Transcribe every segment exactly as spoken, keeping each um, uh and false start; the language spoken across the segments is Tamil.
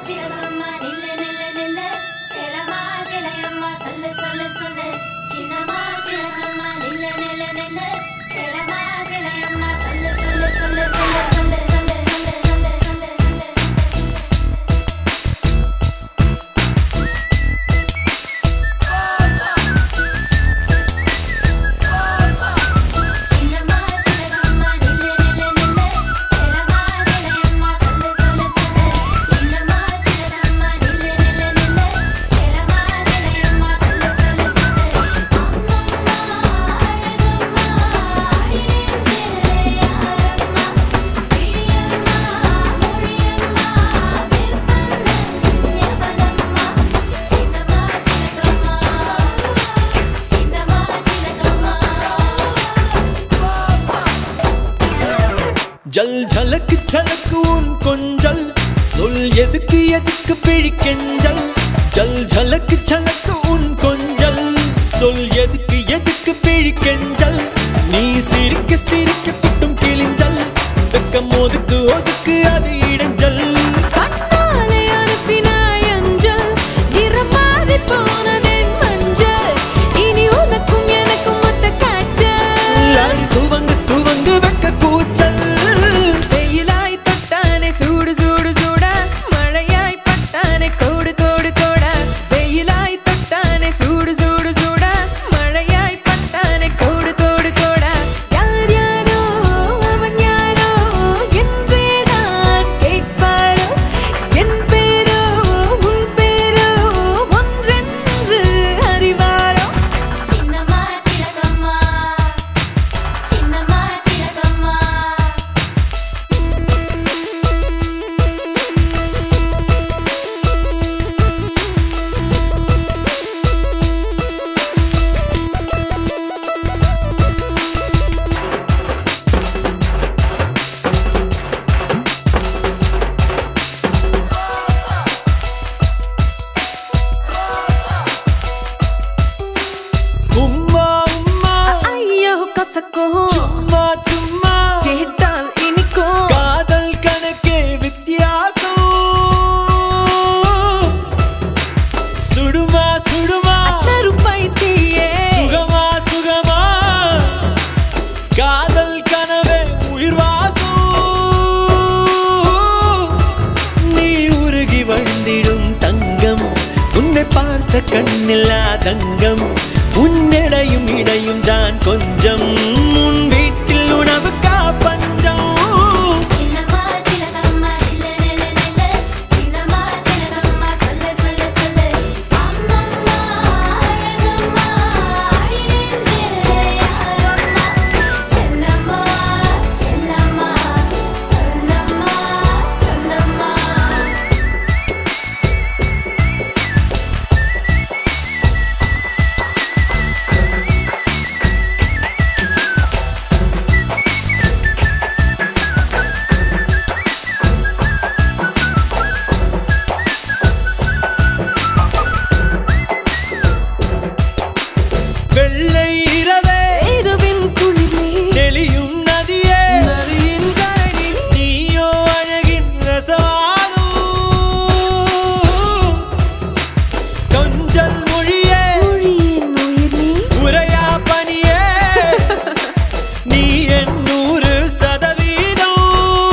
जल झलक झलक उन कुंजल सुल यदक यदक पिड़िकंजल जल झलक झलक उन कुंजल सुल यदक यदक पिड़िकंजल नी सिरक सिरक पुट्टुम किलिंजल வெக்க மோதுக்கு ஒதுக்கு அது இடைஞ்சல் கண்ணாலே அனுப்பினாய் அஞ்சல் இரமாதி போனதென் மஞ்சள் இனி உனக்கும் எனக்கும் மொத்த காய்ச்சல் அடி துவங்கு துவங்கு வெக்க கூச்சல் வெயிலாய் தொட்டானே சூடு சூடு சூடா மழையாய் பட்டானே கோடு கோடு கோடா வெயிலாய் தொட்டானே சூடு சூடு சூடா மழையாய் பட்டானே கோடு கோடு கோடா யார் யாரோ அவன் யாரோ என்றேதான் கேட்பாளோ என் பேரோ உன் பேரோ ஒன்றென்று அறிவாளோ சின்னம்மா சிலகம்மா சின்னம்மா சிலகம்மா உம்மா உம்மா ஐயோ கசக்கோ சும்மா சும்மா கேட்டால் இனிக்கும் காதல் கணக்கே வித்தியாசம் சுடுமா சுடுமா அத்தருப்பாய் தீயே சுகமா சுகமா காதல் கனவே உயிர் வாசம் நீ உருகி வழிந்திடும் தங்கம் உன்னை பார்த்த கண்ணில்லா தங்கம் உன்னிடையும் இடையும் தான் கொஞ்சம் உன் வீட்டில் உணவுக்கா பஞ்சம் சின்னம்மா சிலகம்மா நில்ல நில்ல நில்ல சின்னம்மா சிலகம்மா சொல்ல சொல்ல சொல்ல அம்மம்மா அழகம்மா அடி நெஞ்சிலே யாரம்மா செல்லம்மா செல்லம்மா சொல்லம்மா சொல்லம்மா வெள்ளை இரவே இரவின் குளிரே நெளியும் நதியே நதியின் கரையில் நீயோ அழகின் ரசவாதம் கொஞ்சல் மொழியே மொழியின் உயிர் நீ உரையா பனியே நீ என் நூறு சதவீதம்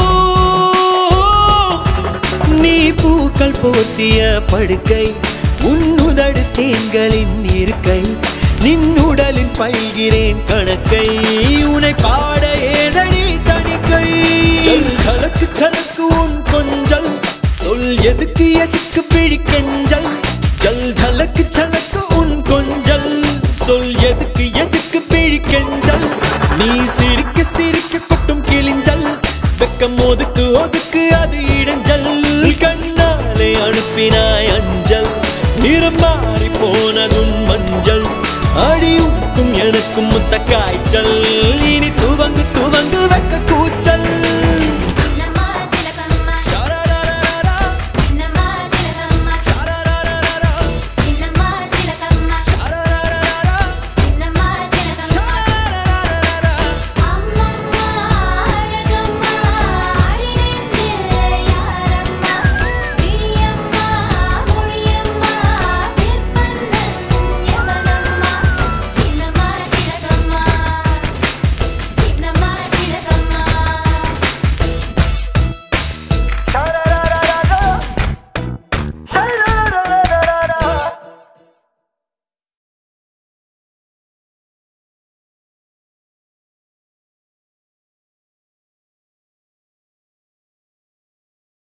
நீ பூக்கள் போர்த்திய படுக்கை உன் உதடு தேன்களின் இருக்கை நின்னுடலின் பயில்கிறேன் கணக்கை உனை பாட ஏதடி தணிக்கை ஜல் ஜலக்கு ஜலக்கு உன் கொஞ்சல் சொல் எதுக்கு எதுக்கு பிடிக்கஞ்சல் ஜல் ஜலக்கு ஜலக்கு உன் கொஞ்சல் சொல் எதுக்கு எதுக்கு பிழிக்கஞ்சல் நீ சிரிக்க சிரிக்க கொட்டும் கிளிஞ்சல் வெக்கம் ஒதுக்கு ஒதுக்கு அது இடைஞ்சல் கண்ணாலே அனுப்பினாய் அஞ்சல் நிறம் மாறி போனதும் மஞ்சள் அடியுக்கும் எனக்கும் முத்த காய்ச்சல்